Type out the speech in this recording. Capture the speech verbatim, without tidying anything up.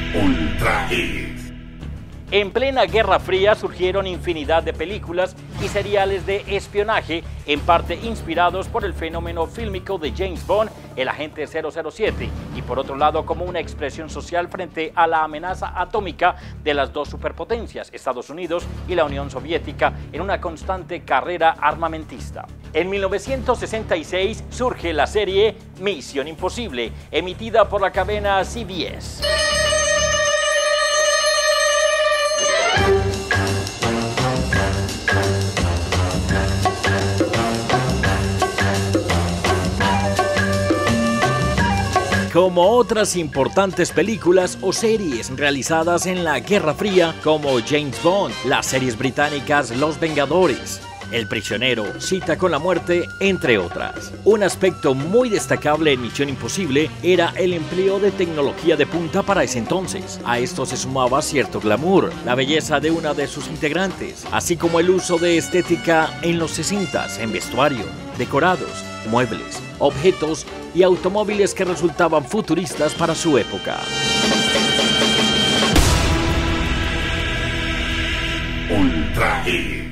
Ultra Hit. En plena Guerra Fría surgieron infinidad de películas y seriales de espionaje, en parte inspirados por el fenómeno fílmico de James Bond, el agente cero cero siete, y por otro lado como una expresión social frente a la amenaza atómica de las dos superpotencias, Estados Unidos y la Unión Soviética, en una constante carrera armamentista. En mil novecientos sesenta y seis surge la serie Misión Imposible, emitida por la cadena C B S. Como otras importantes películas o series realizadas en la Guerra Fría, como James Bond, las series británicas Los Vengadores, El Prisionero, Cita con la Muerte, entre otras. Un aspecto muy destacable en Misión Imposible era el empleo de tecnología de punta para ese entonces. A esto se sumaba cierto glamour, la belleza de una de sus integrantes, así como el uso de estética en los sesentas en vestuario, decorados, muebles, objetos y automóviles que resultaban futuristas para su época. Ultra Hit.